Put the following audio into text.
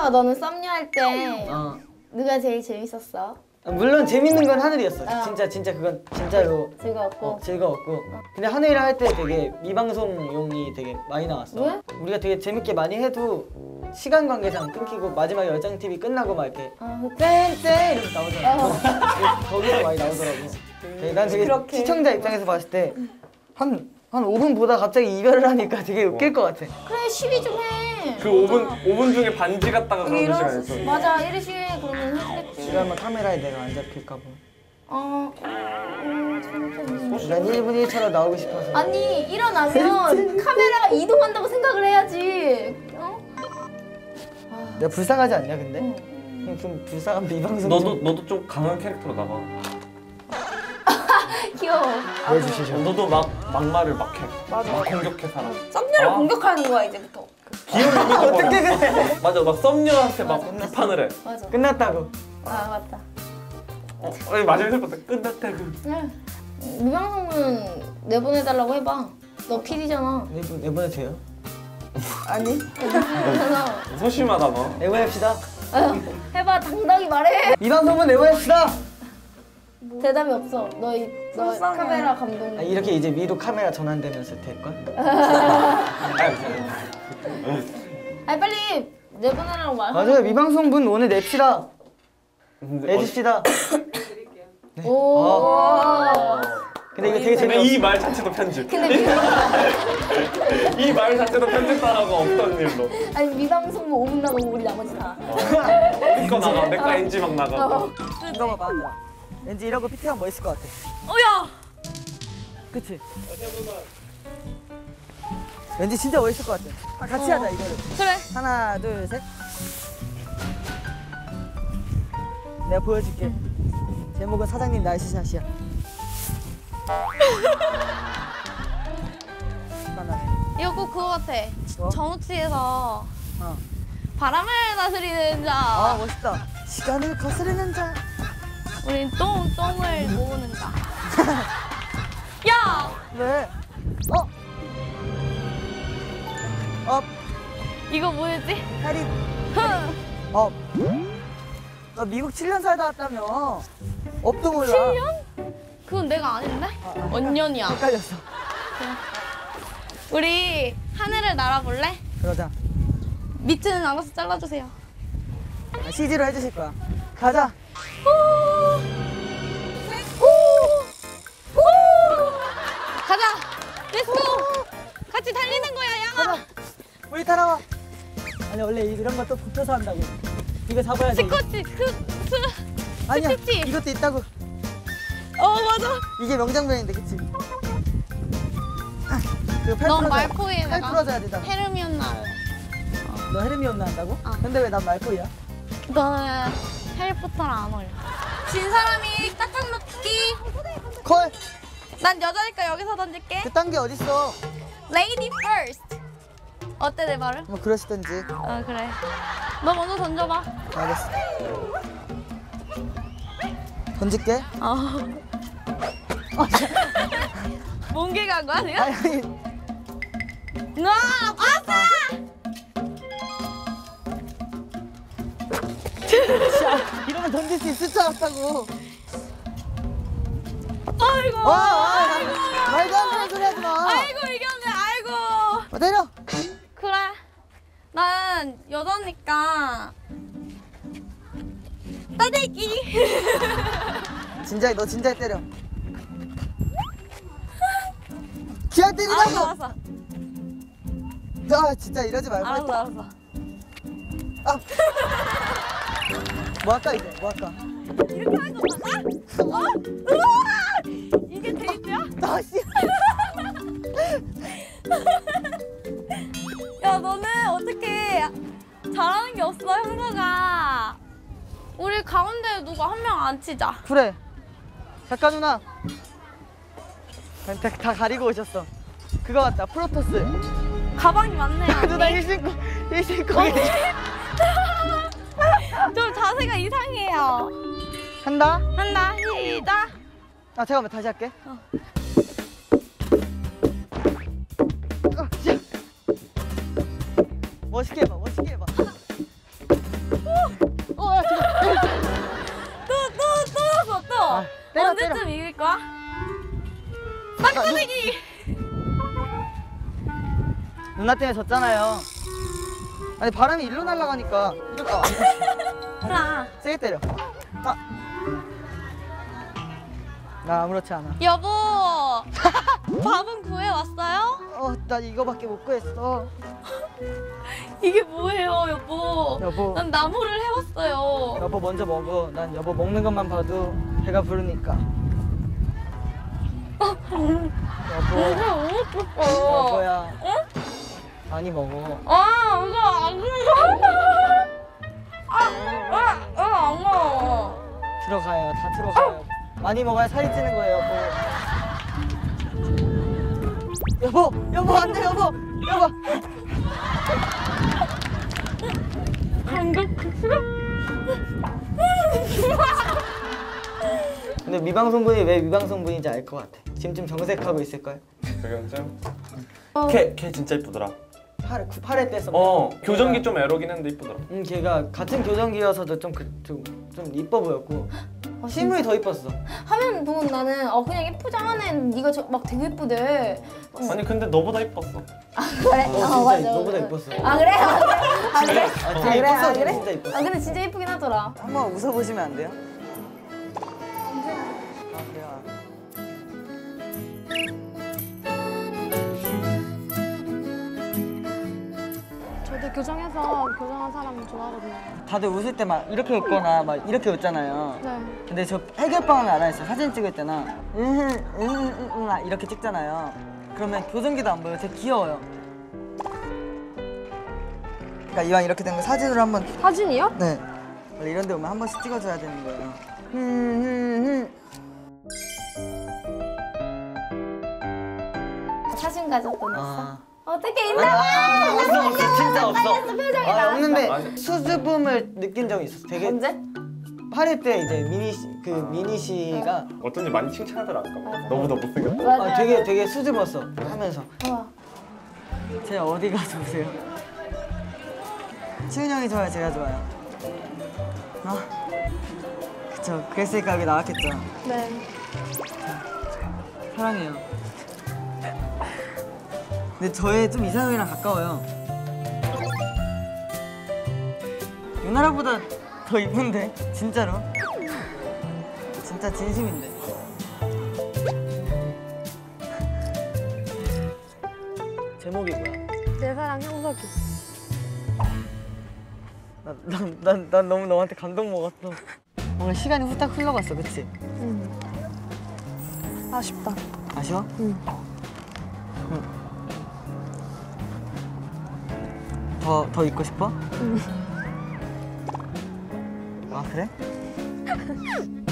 현서가 너는 썸녀 할 때 누가 제일 재밌었어? 물론 재밌는 건 하늘이었어. 진짜 그건 진짜로 즐거웠고. 근데 하늘이랑 할 때 되게 미방송용이 되게 많이 나왔어. 왜? 우리가 되게 재밌게 많이 해도 시간 관계상 끊기고 마지막에 열정 TV 끝나고 막 이렇게 땡땡 이렇게 나오잖아. 거기서 많이 나오더라고. 난 되게 그렇게. 시청자 입장에서 봤을 때 한 5분 보다 갑자기 이별을 하니까 되게 웃길 것 같아. 그래 시비 좀 해. 그 5분 중에 반지 갔다가 그런 시간 있어. 맞아 1회씩 그러면 해주겠지. 그러면 카메라에 내가 안 잡힐까 봐. 진짜 난 1분 1초로 나오고 싶어서. 아니 일어나면 카메라가 이동한다고 생각을 해야지. 내가 불쌍하지 않냐 근데? 그냥 좀 불쌍한 미방송. 너도 좀 강한 캐릭터로 나가. 귀여워. 보여주시죠. 너도 막말을 막 해. 막 공격해 사람. 썸녀를 공격하는 거야 이제부터. 기회를 어떻게 그래? 맞아, 막 썸녀한테 막 비판을 해. 맞아. 끝났다고. 맞다. 마지막에 했을 때 끝났다고. 미방송은 내보내달라고 해봐. 너 PD잖아. 내보내도 돼요? 아니. 괜찮아. 소심하다 너. 내보냅시다. 해봐 당당히 말해. 미방송은 내보냅시다. 대답이 없어. 너 카메라 감독. 이렇게 이제 위로 카메라 전환되면서 될걸? 아니 빨리 내보내라고 말해. 맞아요. 미방송분 오늘 냅시다. 내줍시다. 네. 오. 근데 이거 되게 근데 재미없어. 이 말 자체도 편집. 근데 이 말 자체도 편집사라고 없던 일로. 아니 미방송 뭐 5분 나가고 우리 나머지 다. 내거 나가, 내거 NG 막 나가고. 이거 봐봐. 왠지 이러고 PT하면 멋있을 것 같아. 어야. 그치? 왠지 진짜 멋있을 것 같아. 같이 하자 이거를. 그래. 하나 둘 셋. 내가 보여줄게. 제목은 사장님 나이스샷이야. 이거 꼭 그거 같아. 뭐? 정우치에서 바람을 다스리는 자. 멋있다. 시간을 거스르는 자. 우린 똥을 모으는 자. 야! 왜? 이거 뭐였지? 해리. 너 미국 7년 살다 왔다며. 업도 몰라. 7년? 그건 내가 아닌데? 언년이야. 헷갈렸어. 우리 하늘을 날아볼래? 그러자. 밑은 알아서 잘라주세요. CG로 해주실 거야. 가자. 가자! 렛츠고! 같이 달리는 거야, 양아! 가자. 우리 따라와. 아니 원래 이런 거 또 붙여서 한다고. 이거 잡아야 돼. 스쿼치, 아니야. 스티치. 이것도 있다고. 맞아. 이게 명장면인데, 그치? 그팔 넌 풀어줘야- 말코이에 팔 내가 풀어줘야 되잖아. 헤르미온나 할래. 너 헤르미온나 한다고? 어. 근데 왜 난 말코이야? 너는 해리포터랑 안 어울려. 진 사람이 짝짝 놓기. 콜! 난 여자니까 여기서 던질게. 그딴 게 어딨어? Lady first. 어때 내 말을? 뭐 그러시던지. 그래. 너 먼저 던져봐. 알겠어. 던질게. 몽개 간 거야 지금? 아니. 아싸! 이러면 던질 수 있을 줄 알았다고. 아이고. 말도 안 되는 소리 하지 마. 아이고 이겼네. 아이고. 때려. 그래. 난 여자니까 따대기. 진작에 너 진작에 때려. 기아 때리라고. 알았어. 진짜 이러지 말고. 알았어. 뭐 할까 이제? 뭐 할까? 이렇게 하는 거 맞아? 우와! 이게 데이트야? 씨. 야 너는 어떻게 잘하는 게 없어 현서가. 우리 가운데 누가 한 명 앉히자. 그래. 작가 누나. 다 가리고 오셨어. 그거 맞다. 프로토스. 가방이 많네요. 누나 언니. 힐 신고. 좀 자세가 이상해요. 한다. 시작. 잠깐만 다시 할게. 멋있게 해봐. 거야? 땅끄대기. 누나 때문에 졌잖아요. 아니 바람이 일로 날아가니까 이렇게 자, 세게 때려. 아. 나 아무렇지 않아. 여보. 밥은 구해 왔어요? 나 이거밖에 못 구했어. 이게 뭐예요, 여보? 여보. 난 나무를 해왔어요. 여보 먼저 먹어. 난 여보 먹는 것만 봐도 배가 부르니까. 여보. 너무 먹고 여보야. 응? 많이 먹어. 아, 이거 안 먹어. 안 먹어. 들어가요. 다 들어가요. 많이 먹어야 살이 찌는 거예요, 여보. 여보 안 돼, 여보. 여보. 근데 미방송분이 왜 미방송분인지 알 것 같아. 지금 좀 정색하고 있을 걸. 배경증? 어. 걔 진짜 이쁘더라. 팔에 뗐어. 교정기 좀 에러긴 했는데 이쁘더라. 걔가 같은 교정기여서도 좀 이뻐 보였고 실물이 더 이뻤어. 화면 보면 나는 그냥 예쁘지 않네. 네가 막 되게 예쁘대. 아니 근데 너보다 이뻤어. 그래? 진짜 맞아. 너보다 이뻤어. 아 그래? 아 그래? 되게 이뻤어. 그래? 진짜 이뻤어. 근데 진짜 예쁘긴 하더라. 한번 웃어보시면 안 돼요? 아 그래요? 저도 교정해서 교정한 사람 좋아하거든요. 다들 웃을 때 막 이렇게 웃거나 막 이렇게 웃잖아요. 네. 근데 저 해결방을 알아냈어요. 사진 찍을 때나 이렇게 찍잖아요. 그러면 교정기도 안 보여요. 되게 귀여워요. 그러니까 이왕 이렇게 된 거 사진으로 한번. 사진이요? 네. 원래 이런 데 오면 한 번씩 찍어줘야 되는 거예요. 사진 가져도 아. 냈어? 어떻게 있나? 없어. 진짜 없어. 빨렸어, 표정이 나왔어. 없는데 아니. 수줍음을 느낀 적이 있었어. 되게 언제? 8회 때 이제 미니 씨가 어쩐지 많이 칭찬하더라 아까. 맞아. 너보다 못생겼다. 맞아. 되게 수줍었어 하면서. 어. 제 어디가 좋으세요? 치훈 형이 좋아요, 제가 좋아요? 그쵸. 그랬으니까 여기 나왔겠죠. 네. 사랑해요. 근데 저의 좀 이상형이랑 가까워요. 유나라보다 더 이쁜데? 진짜로? 진짜 진심인데. 제목이 뭐야? 내 사랑 형석이. 난 너무 너한테 감동 먹었어. 뭔가 시간이 후딱 흘러갔어, 그치? 아쉽다. 아쉬워? 응. 더 있고 싶어? 아 그래?